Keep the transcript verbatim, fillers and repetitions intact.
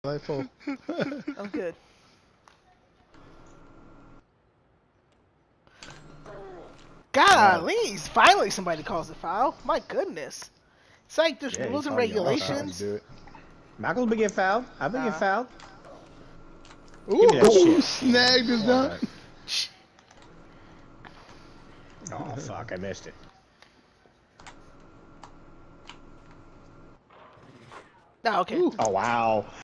Delightful. I'm good. Golly, finally somebody calls a foul. My goodness. It's like there's Yeah, rules and probably all foul. regulations. Do it. Michael's been getting fouled. I've been Uh, getting fouled. Ooh, Give me that shit. snagged his dunk. Oh fuck, I missed it. Oh, okay. Ooh. Oh wow.